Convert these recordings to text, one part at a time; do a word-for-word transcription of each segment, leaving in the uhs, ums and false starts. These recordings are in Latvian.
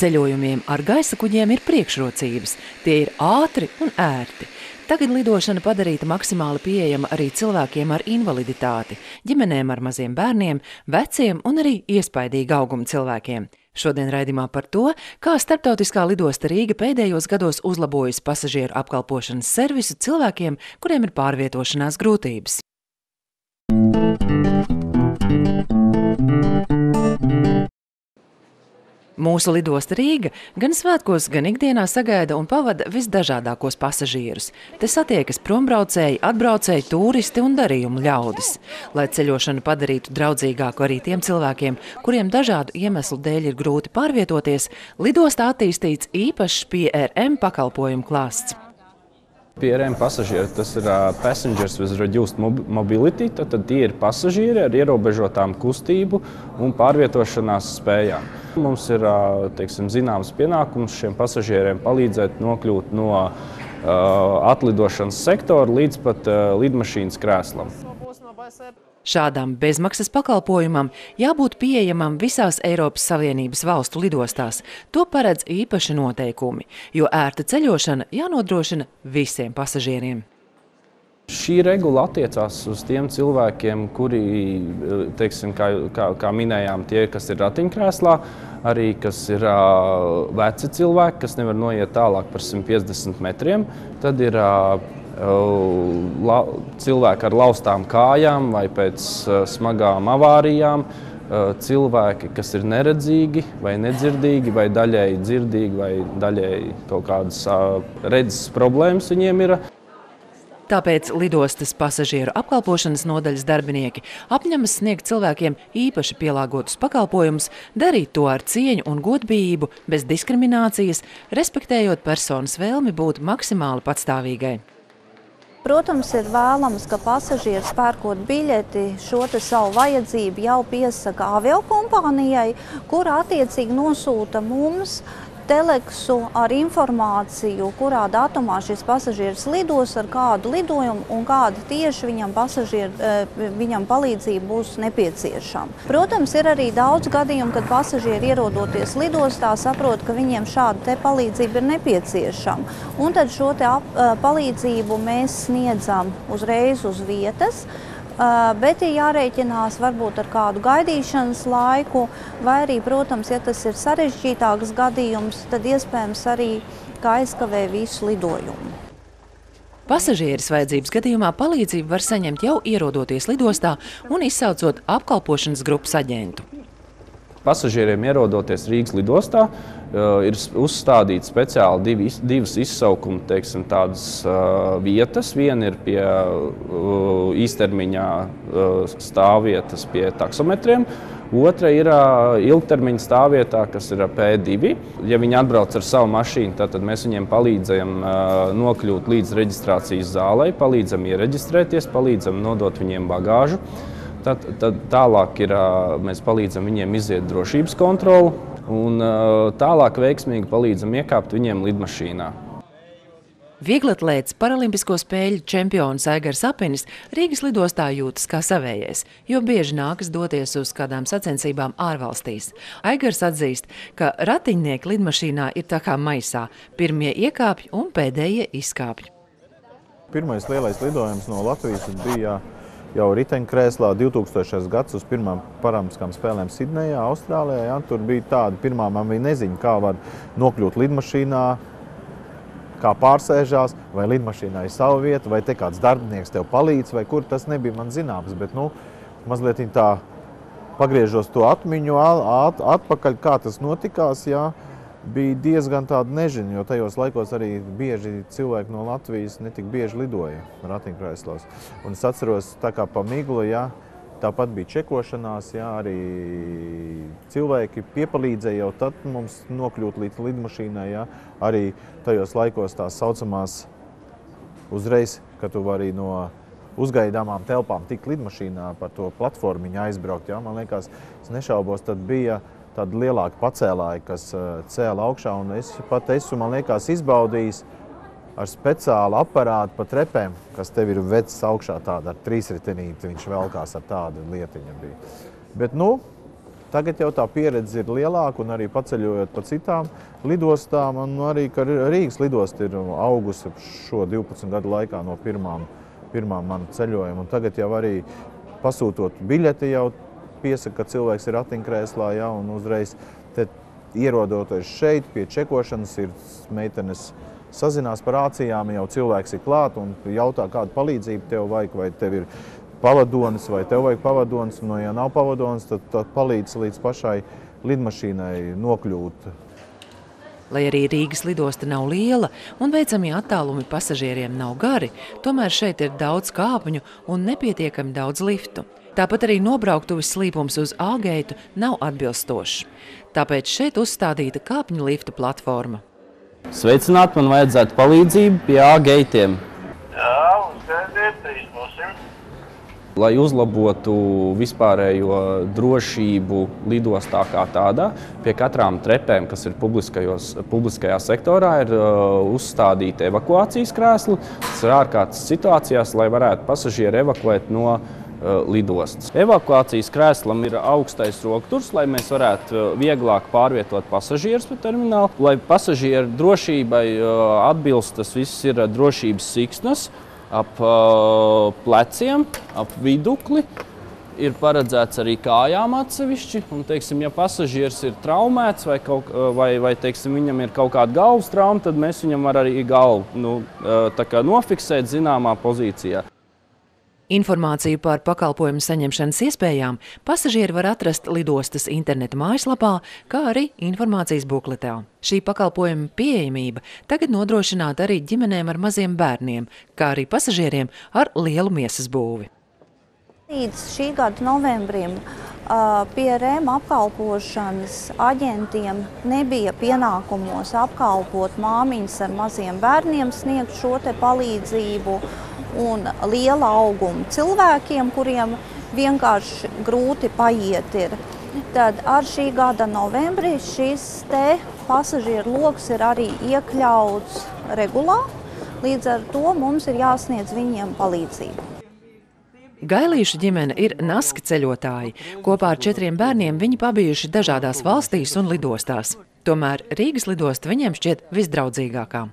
Ceļojumiem ar gaisa kuģiem ir priekšrocības. Tie ir ātri un ērti. Tagad lidošana padarīta maksimāli pieejama arī cilvēkiem ar invaliditāti, ģimenēm ar maziem bērniem, veciem un arī iespaidīga auguma cilvēkiem. Šodien raidījumā par to, kā starptautiskā lidosta Rīga pēdējos gados uzlabojusi pasažieru apkalpošanas servisu cilvēkiem, kuriem ir pārvietošanās grūtības. Mūsu lidosta Rīga gan svētkos, gan ikdienā sagaida un pavada visdažādākos pasažierus. Te satiekas prombraucēji, atbraucēji, turisti un darījumu ļaudis. Lai ceļošanu padarītu draudzīgāku arī tiem cilvēkiem, kuriem dažādu iemeslu dēļ ir grūti pārvietoties, lidostā attīstīts īpašs P R M pakalpojumu klāsts. P R M pasažieri, tas ir uh, Passengers with Reduced Mobility, tad, tad tie ir pasažieri ar ierobežotām kustību un pārvietošanās spējām. Mums ir uh, teiksim, zināms pienākums šiem pasažieriem palīdzēt nokļūt no uh, atlidošanas sektora līdz pat uh, lidmašīnas krēslam. Šādam bezmaksas pakalpojumam jābūt pieejamam visās Eiropas Savienības valstu lidostās. To paredz īpaši noteikumi, jo ērta ceļošana jānodrošina visiem pasažieriem. Šī regula attiecās uz tiem cilvēkiem, kuri, teiksim, kā, kā, kā minējām, tie, kas ir ratiņkrēslā, arī kas ir uh, veci cilvēki, kas nevar noiet tālāk par simt piecdesmit metriem. Tad ir uh, La, cilvēki ar laustām kājām vai pēc uh, smagām avārijām, uh, cilvēki, kas ir neredzīgi vai nedzirdīgi vai daļēji dzirdīgi vai daļēji kaut kādas uh, redzes problēmas viņiem ir. Tāpēc lidostas pasažieru apkalpošanas nodaļas darbinieki apņemas sniegt cilvēkiem īpaši pielāgotus pakalpojumus, darīt to ar cieņu un godbijību, bez diskriminācijas, respektējot personas vēlmi būt maksimāli patstāvīgai. Protams, ir vēlams, ka pasažieris pērkot biļeti šo te savu vajadzību jau piesaka aviokompānijai, kura attiecīgi nosūta mums teleksu ar informāciju, kurā datumā šis pasažieris lidos ar kādu lidojumu un kāda tieši viņam, viņam palīdzība būs nepieciešama. Protams, ir arī daudz gadījumu, kad pasažieri ierodoties lidostā saprot, ka viņiem šāda te palīdzība ir nepieciešama. Un tad šo te palīdzību mēs sniedzam uzreiz uz vietas, bet ir jārēķinās varbūt ar kādu gaidīšanas laiku, vai arī, protams, ja tas ir sarežģītāks gadījums, tad iespējams arī kā aizkavē visu lidojumu. Pasažieris vajadzības gadījumā palīdzību var saņemt jau ierodoties lidostā un izsaucot apkalpošanas grupas aģentu. Pasažieriem ierodoties Rīgas lidostā ir uzstādīti speciāli divi, divas izsaukuma, teiksim, tādas uh, vietas. Viena ir pie uh, īstermiņā uh, stāvvietas pie taksometriem, otra ir uh, ilgtermiņa stāvvietā, kas ir P divi. Ja viņi atbrauc ar savu mašīnu, tad, tad mēs viņiem palīdzam uh, nokļūt līdz reģistrācijas zālei, palīdzam iereģistrēties, palīdzam nodot viņiem bagāžu. Tad, tad tālāk ir, mēs palīdzam viņiem iziet drošības kontroli un tālāk veiksmīgi palīdzam iekāpt viņiem lidmašīnā. Vieglatlēts paralimpisko spēļu čempions Aigars Apinis Rīgas lidostā jūtas kā savējais, jo bieži nākas doties uz kādām sacensībām ārvalstīs. Aigars atzīst, ka ratiņnieki lidmašīnā ir tā kā maisā. Pirmie iekāpj un pēdējie izkāpj. Pirmais lielais lidojums no Latvijas bija jau riteņkrēslā divtūkstošais gads uz pirmām paralimpiskām spēlēm Sidnejā, Austrālijā. Ja, tur bija tāda pirmā, man bija neziņa, kā var nokļūt lidmašīnā, kā pārsēžās, vai lidmašīnā ir sava vieta, vai te kāds darbinieks tev palīdz, vai kur tas nebija man zināms. Bet, nu, mazliet tā pagriežos to atmiņu at, atpakaļ, kā tas notikās, ja, bija diezgan tāda nežiņa, jo tajos laikos arī bieži cilvēki no Latvijas netik bieži lidoja ratiņkrēslos. Un es atceros, tā kā pa miglu, ja, tāpat bija čekošanās, ja, arī cilvēki piepalīdzēja jau tad mums nokļūt līdz lidmašīnai, ja, arī tajos laikos tās saucamās uzreiz, ka tu vari no uzgaidāmām telpām tikt lidmašīnā par to platformiņu aizbraukt. Ja. Man liekas, es nešaubos, tad bija tāda lielāka pacēlāja, kas cēla augšā, un es pat esmu, man liekas, izbaudījis ar speciālu aparātu pa trepēm, kas tev ir vecis augšā tāda ar trīsritenīti, viņš velkās ar tādu lietiņu bija. Bet, nu, Tagad jau tā pieredze ir lielāka un arī paceļojot pa citām lidostām. Un arī, ka Rīgas lidosta ir augusi šo divpadsmit gadu laikā no pirmām, pirmām manu ceļojumu. Un tagad jau arī pasūtot biļeti jau piesaka, ka cilvēks ir ratiņkrēslā, ja, un uzreiz te ierodoties šeit pie čekošanas ir meitenes sazinās par rācijām, jau cilvēks ir klāt un jautā, kādu palīdzību tev vajag, vai tev ir pavadonis, vai tev vajag pavadonis, no ja nav pavadonis, tad, tad palīdz līdz pašai lidmašīnai nokļūt. Lai arī Rīgas lidosta nav liela un veicamie attālumi pasažieriem nav gari, tomēr šeit ir daudz kāpņu un nepietiekami daudz liftu. Tāpat arī nobrauktuves slīpums uz A-geitu nav atbilstošs. Tāpēc šeit uzstādīta kāpņu liftu platforma. Sveicināt, man vajadzētu palīdzību pie A-geitiem. Jā, uzgaidiet, trīs būsim. Lai uzlabotu vispārējo drošību lidostā kā tādā, pie katrām trepēm, kas ir publiskajā sektorā, ir uh, uzstādīti evakuācijas krēsli. Tas ir ārkārtas situācijās, lai varētu pasažieri evakuēt no uh, lidostas. Evakuācijas krēslam ir augstais rokturs, lai mēs varētu vieglāk pārvietot pasažierus pa terminālu. Lai pasažieru drošībai uh, atbilst, tas viss ir drošības siksnas, ap uh, pleciem, ap vidukli. Ir paredzēts arī kājām atsevišķi. Un, teiksim, ja pasažieris ir traumēts vai, kaut, vai, vai teiksim, viņam ir kaut kāda galvas trauma, tad mēs viņam var arī galvu nu, tā kā nofiksēt zināmā pozīcijā. Informāciju par pakalpojumu saņemšanas iespējām pasažieri var atrast lidostas interneta mājaslapā, kā arī informācijas bukletā. Šī pakalpojuma pieejamība tagad nodrošināta arī ģimenēm ar maziem bērniem, kā arī pasažieriem ar lielu miesas būvi. Līdz šī gada novembrim P R M apkalpošanas aģentiem nebija pienākumos apkalpot māmiņas ar maziem bērniem, sniegt šo te palīdzību un liela auguma cilvēkiem, kuriem vienkārši grūti paiet ir. Tad ar šī gada novembrī šis te pasažieru loks ir arī iekļauts regulā, līdz ar to mums ir jāsniedz viņiem palīdzību. Gailīšu ģimene ir naski ceļotāji. Kopā ar četriem bērniem viņi pabijuši dažādās valstīs un lidostās. Tomēr Rīgas lidosta viņiem šķiet visdraudzīgākā.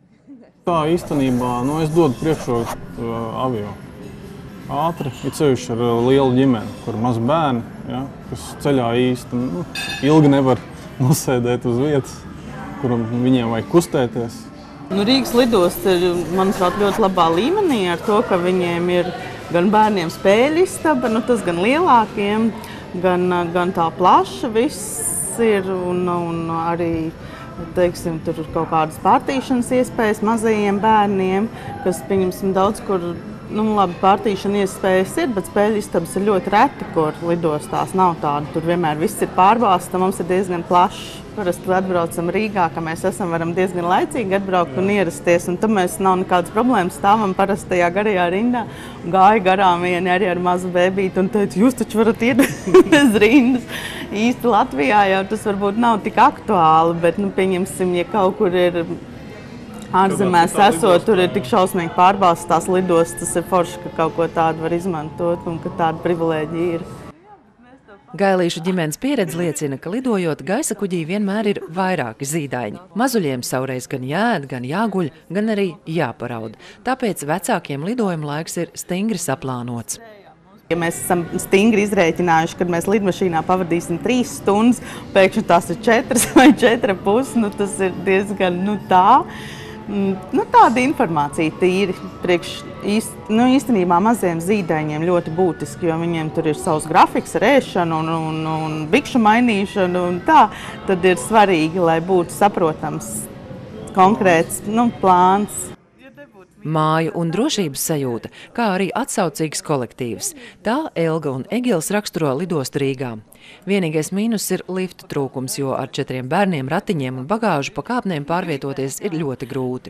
Tā īstenībā nu, es dodu priekšroku uh, avio. Ātri, ir ceļš ar uh, lielu ģimeni, kur maz bērni, ja, kas ceļā īsti nu, ilgi nevar nosēdēt uz vietas, kuram viņiem vajag kustēties. Nu, Rīgas lidosta ir, manuprāt, ļoti labā līmenī ar to, ka viņiem ir gan bērniem spēļu istaba, nu, tas gan lielākiem, gan, gan tā plaša viss ir un, un arī teiksim, tur ir kaut kādas pārtīšanas iespējas mazajiem bērniem, kas, pieņemsim, daudz kur, nu, labi, pārtīšana iespējas ir, bet spēļu istabas ir ļoti reti, kur lidostās nav tāda. Tur vienmēr viss ir pārbāzts, mums ir diezgan plašs. Parasti atbraucam Rīgā, ka mēs esam varam diezgan laicīgi atbraukt un ierasties, un tad mēs nav nekādas problēmas, stāvam parastajā garajā rindā, un gāja garām vieni arī ar mazu bēbīti un teica, jūs taču varat iet bez rindas. Īsti Latvijā jau tas varbūt nav tik aktuāli, bet, nu, pieņemsim, ja kaut kur ir ārzemēs esot, tur ir tik šausmīgi pārbāztas tās lidostas, tas ir forši, ka kaut ko tādu var izmantot un ka tāda privilēģija ir. Gailīšu ģimenes pieredze liecina, ka lidojot gaisa kuģī vienmēr ir vairāki zīdaiņi. Mazuļiem savreiz gan jāēd, gan jāguļ, gan arī jāparaud. Tāpēc vecākiem lidojuma laiks ir stingri saplānots. Ja mēs esam stingri izrēķinājuši, kad mēs lidmašīnā pavadīsim trīs stundas, pēkšņi tās ir četras vai četras puses, nu tas ir diezgan nu, tā. Nu, tāda informācija tīri priekš īst, nu, īstenībā maziem zīdaiņiem ļoti būtiski, jo viņiem tur ir savs grafiks ar ēšanu un, un, un bikšu mainīšanu un tā. Tad ir svarīgi, lai būtu saprotams konkrēts nu, plāns. Māju un drošības sajūta, kā arī atsaucīgs kolektīvs. Tā Elga un Egils raksturo lidostu Rīgā. Vienīgais mīnus ir liftu trūkums, jo ar četriem bērniem, ratiņiem un bagāžu pa kāpnēm pārvietoties ir ļoti grūti.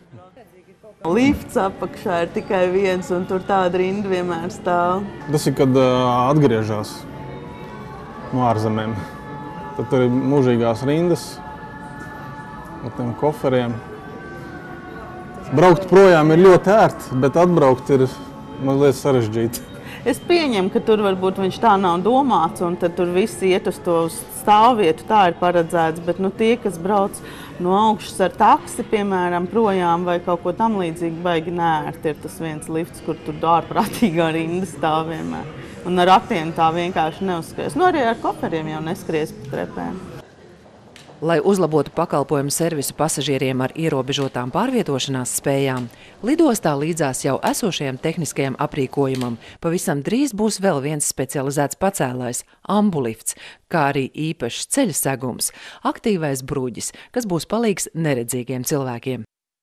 Lifts apakšā ir tikai viens un tur tāda rinda vienmēr stāv. Tas ir, kad uh, atgriežas no ārzemēm. Tad tur ir mūžīgās rindas ar tiem koferiem. Braukt projām ir ļoti ērti, bet atbraukt ir mazliet sarežģīti. Es pieņemu, ka tur varbūt viņš tā nav domāts, un tad tur viss iet uz to stāvvietu, tā ir paredzēts, bet nu, tie, kas brauc no augšas ar taksi, piemēram, projām vai kaut ko tam līdzīgi, baigi nērti ir tas viens lifts, kur tur ārprātīgā rinda stāv vienmēr. Un ar ratiem tā vienkārši neuzskries. Nu, arī ar koferiem jau neskries pa trepēm. Lai uzlabotu pakalpojumu servisu pasažieriem ar ierobežotām pārvietošanās spējām, lidostā līdzās jau esošajam tehniskajam aprīkojumam pavisam drīz būs vēl viens specializēts pacēlājs – ambulifts, kā arī īpašs ceļa segums – aktīvais bruģis, kas būs palīgs neredzīgiem cilvēkiem.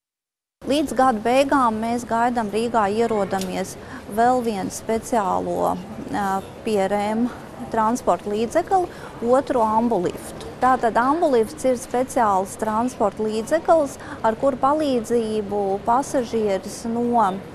Līdz gada beigām mēs gaidām Rīgā ierodamies vēl vienu speciālo P R M transporta līdzekli, otru ambuliftu. Tātad ambulifts ir speciāls transporta līdzeklis, ar kuru palīdzību pasažieris no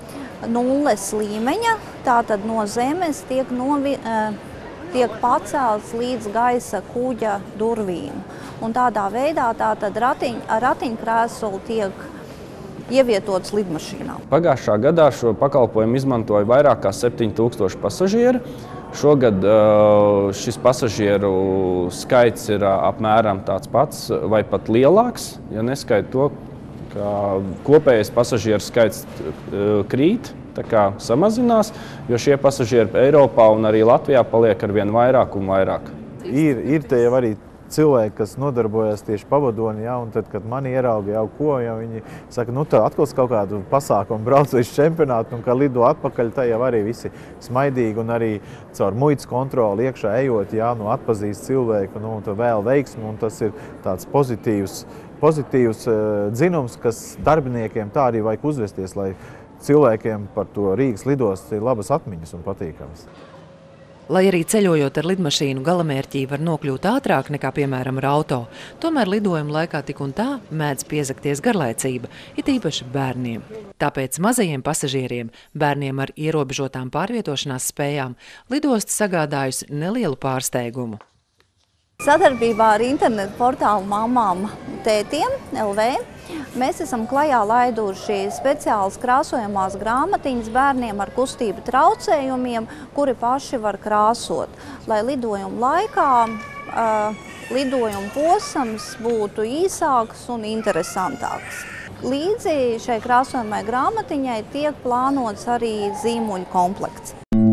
nulles līmeņa, tātad no zemes, tiek, novi, tiek pacelts līdz gaisa kuģa durvīm. Un tādā veidā tātad ratiņ, ar ratiņkrēslu tiek ievietots lidmašīnā. Pagājušā gadā šo pakalpojumu izmantoja vairāk kā septiņi tūkstoši pasažieru. Šogad uh, šis pasažieru skaits ir uh, apmēram tāds pats vai pat lielāks, ja neskaita to, ka kopējais pasažieru skaits uh, krīt, tā kā samazinās, jo šie pasažieri Eiropā un arī Latvijā paliek ar vien vairāk un vairāk. Ir, ir te jau arī cilvēki, kas nodarbojas tieši pavadoni, ja, un tad, kad mani ierauga jau ko, ja viņi saka, nu tā atkal kaut kādu pasākumu brauc līdz čempionātu, un kā lido atpakaļ, tā jau arī visi smaidīgi, un arī caur muitas kontroli iekšā ejot, ja, nu atpazīst cilvēku, nu, un tad vēl veiksmi, un tas ir tāds pozitīvs, pozitīvs uh, dzinums, kas darbiniekiem tā arī vajag uzvesties, lai cilvēkiem par to Rīgas lidostu ir labas atmiņas un patīkamas. Lai arī ceļojot ar lidmašīnu galamērķī var nokļūt ātrāk nekā, piemēram, ar auto, tomēr lidojuma laikā tik un tā mēdz piezakties garlaicība, it īpaši bērniem. Tāpēc mazajiem pasažieriem, bērniem ar ierobežotām pārvietošanās spējām, lidosta sagādājusi nelielu pārsteigumu. Sadarbībā ar internetu portālu Mamām tētiem L V mēs esam klajā laiduši speciālas krāsojamās grāmatiņas bērniem ar kustību traucējumiem, kuri paši var krāsot, lai lidojuma laikā uh, lidojuma posms būtu īsāks un interesantāks. Līdzi šai krāsojamai grāmatiņai tiek plānots arī zīmuļu komplekts.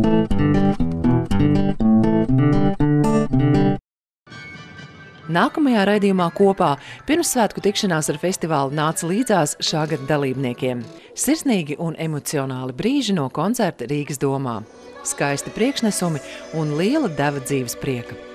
Nākamajā raidījumā kopā pirmssvētku tikšanās ar festivālu nāca līdzās šā gada dalībniekiem. Sirsnīgi un emocionāli brīži no koncerta Rīgas domā. Skaisti priekšnesumi un liela deva dzīves prieka.